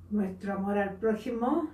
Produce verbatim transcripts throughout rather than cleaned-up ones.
nuestro amor al prójimo,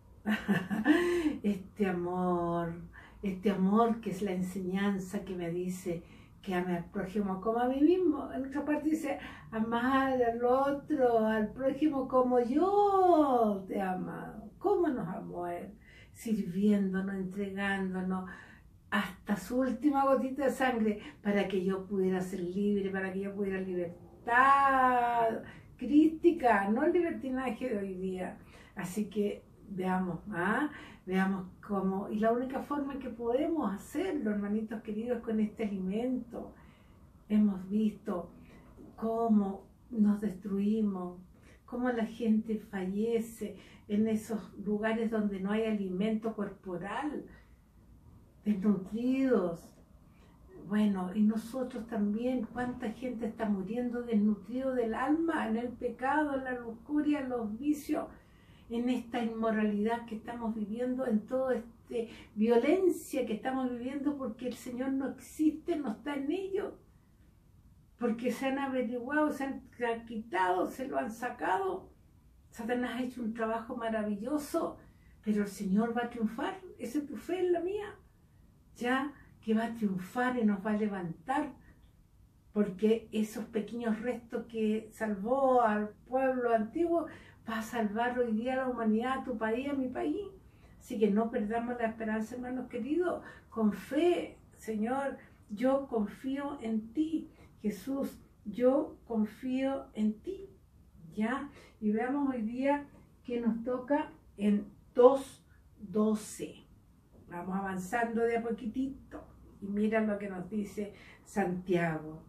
este amor, este amor que es la enseñanza que me dice que ame al prójimo como a mí mismo. En otra parte dice, amar al otro, al prójimo como yo te he amado. ¿Cómo nos amó Él? Sirviéndonos, entregándonos hasta su última gotita de sangre para que yo pudiera ser libre, para que yo pudiera libertad crística, no el libertinaje de hoy día. Así que veamos, ¿ah? Veamos cómo, y la única forma que podemos hacerlo, hermanitos queridos, con este alimento. Hemos visto cómo nos destruimos, cómo la gente fallece en esos lugares donde no hay alimento corporal, desnutridos. Bueno, y nosotros también, cuánta gente está muriendo desnutrido del alma, en el pecado, en la lujuria, en los vicios, en esta inmoralidad que estamos viviendo, en toda esta violencia que estamos viviendo, porque el Señor no existe, no está en ellos, porque se han averiguado, se han quitado, se lo han sacado. Satanás ha hecho un trabajo maravilloso, pero el Señor va a triunfar. Esa es tu fe, es la mía. Ya que va a triunfar y nos va a levantar, porque esos pequeños restos que salvó al pueblo antiguo va a salvar hoy día a la humanidad, a tu país, a mi país. Así que no perdamos la esperanza, hermanos queridos, con fe. Señor, yo confío en ti. Jesús, yo confío en ti. ¿Ya? Y veamos hoy día que nos toca en dos doce. Vamos avanzando de a poquitito. Y mira lo que nos dice Santiago.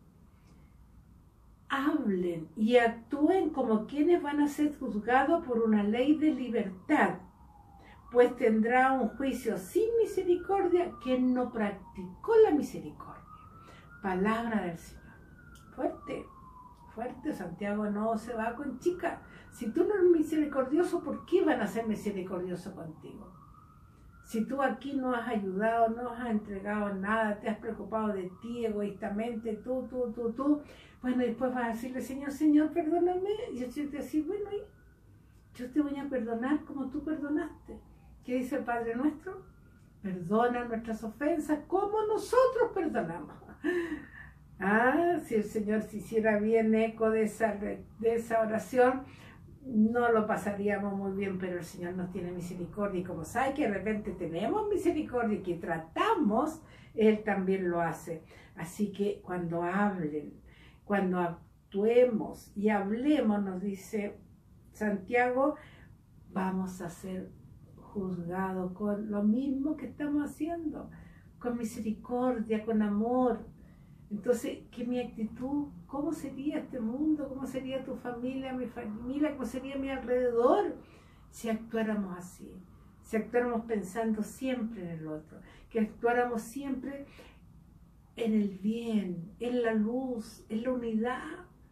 Hablen y actúen como quienes van a ser juzgados por una ley de libertad, pues tendrá un juicio sin misericordia quien no practicó la misericordia. Palabra del Señor. Fuerte, fuerte. Santiago no se va con chica. Si tú no eres misericordioso, ¿por qué van a ser misericordiosos contigo? Si tú aquí no has ayudado, no has entregado nada, te has preocupado de ti egoístamente, tú, tú, tú, tú, bueno, después vas a decirle, Señor, Señor, perdóname. Y yo te voy a decir, bueno, yo te voy a perdonar como tú perdonaste. ¿Qué dice el Padre nuestro? Perdona nuestras ofensas como nosotros perdonamos. Ah, si el Señor se hiciera bien eco de esa, de esa oración, no lo pasaríamos muy bien, pero el Señor nos tiene misericordia, y como sabe que de repente tenemos misericordia y que tratamos, Él también lo hace. Así que cuando hablen, cuando actuemos y hablemos, nos dice Santiago, vamos a ser juzgados con lo mismo que estamos haciendo, con misericordia, con amor. Entonces, ¿qué mi actitud? ¿Cómo sería este mundo? ¿Cómo sería tu familia, mi familia? ¿Cómo sería mi alrededor? Si actuáramos así, si actuáramos pensando siempre en el otro, que actuáramos siempre en el bien, en la luz, en la unidad,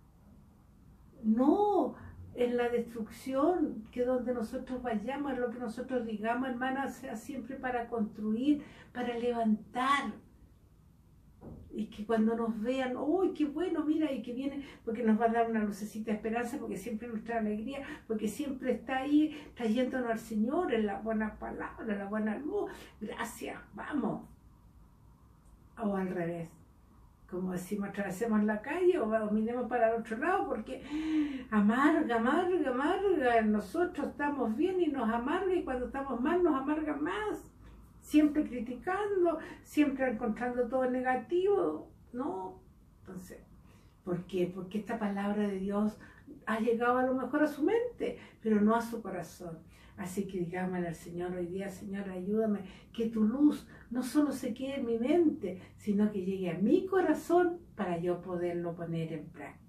no en la destrucción, que donde nosotros vayamos, lo que nosotros digamos, hermana, sea siempre para construir, para levantar. Y que cuando nos vean, ¡uy, qué bueno! Mira, y que viene, porque nos va a dar una lucecita de esperanza, porque siempre nos trae alegría, porque siempre está ahí trayéndonos al Señor en la buena palabra, en la buena luz. Gracias, vamos. O al revés, como decimos, atravesemos la calle o, o miremos para el otro lado, porque amarga, amarga, amarga. Nosotros estamos bien y nos amarga, y cuando estamos mal nos amarga más. Siempre criticando, siempre encontrando todo negativo, ¿no? Entonces, ¿por qué? Porque esta palabra de Dios ha llegado a lo mejor a su mente, pero no a su corazón. Así que digámosle al Señor hoy día, Señor, ayúdame, que tu luz no solo se quede en mi mente, sino que llegue a mi corazón para yo poderlo poner en práctica.